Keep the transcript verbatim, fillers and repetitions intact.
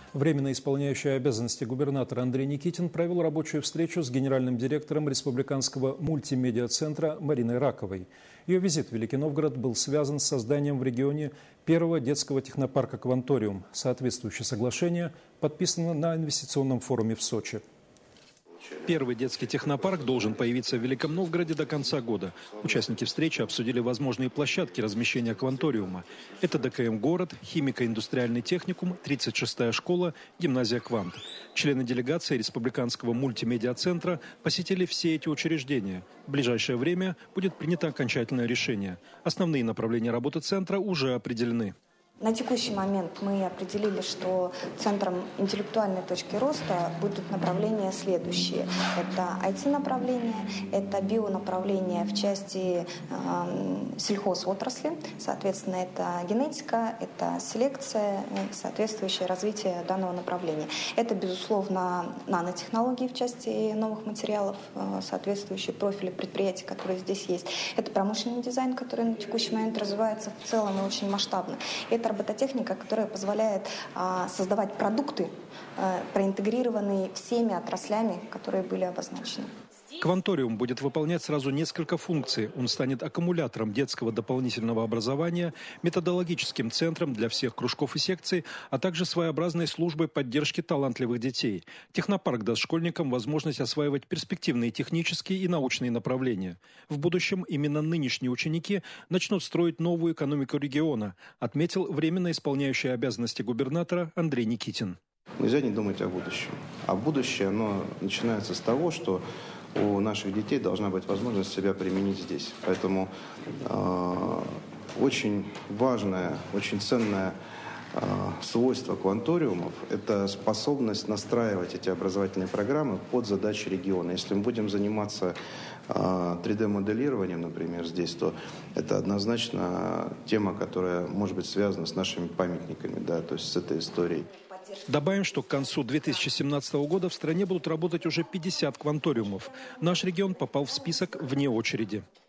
Временно исполняющий обязанности губернатора Андрей Никитин провел рабочую встречу с генеральным директором Республиканского мультимедиа-центра Мариной Раковой. Ее визит в Великий Новгород был связан с созданием в регионе первого детского технопарка «Кванториум». Соответствующее соглашение подписано на инвестиционном форуме в Сочи. Первый детский технопарк должен появиться в Великом Новгороде до конца года. Участники встречи обсудили возможные площадки размещения «Кванториума». Это ДКМ «Город», химико-индустриальный техникум, тридцать шестая школа, гимназия «Квант». Члены делегации Республиканского мультимедиа-центра посетили все эти учреждения. В ближайшее время будет принято окончательное решение. Основные направления работы центра уже определены. На текущий момент мы определили, что центром интеллектуальной точки роста будут направления следующие. Это ай ти-направление, это бионаправление в части э, сельхозотрасли, соответственно, это генетика, это селекция, соответствующее развитие данного направления. Это, безусловно, нанотехнологии в части новых материалов, э, соответствующие профили предприятий, которые здесь есть. Это промышленный дизайн, который на текущий момент развивается в целом и очень масштабно. Это робототехника, которая позволяет а, создавать продукты, а, проинтегрированные всеми отраслями, которые были обозначены. «Кванториум» будет выполнять сразу несколько функций. Он станет аккумулятором детского дополнительного образования, методологическим центром для всех кружков и секций, а также своеобразной службой поддержки талантливых детей. Технопарк даст школьникам возможность осваивать перспективные технические и научные направления. В будущем именно нынешние ученики начнут строить новую экономику региона, отметил временно исполняющий обязанности губернатора Андрей Никитин. Нельзя не думать о будущем. А будущее, оно начинается с того, что у наших детей должна быть возможность себя применить здесь. Поэтому э, очень важное, очень ценное э, свойство кванториумов – это способность настраивать эти образовательные программы под задачи региона. Если мы будем заниматься э, три дэ-моделированием, например, здесь, то это однозначно тема, которая может быть связана с нашими памятниками, да, то есть с этой историей. Добавим, что к концу две тысячи семнадцатого года в стране будут работать уже пятьдесят кванториумов. Наш регион попал в список вне очереди.